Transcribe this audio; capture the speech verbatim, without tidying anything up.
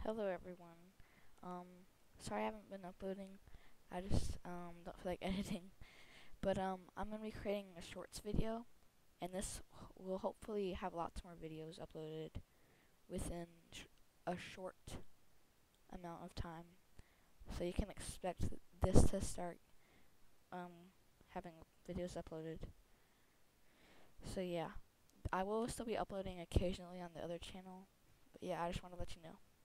Hello everyone. Um, sorry I haven't been uploading. I just um don't feel like editing. But um, I'm gonna be creating a shorts video, and this will hopefully have lots more videos uploaded within sh a short amount of time. So you can expect th this to start um having videos uploaded. So yeah, I will still be uploading occasionally on the other channel. But yeah, I just want to let you know.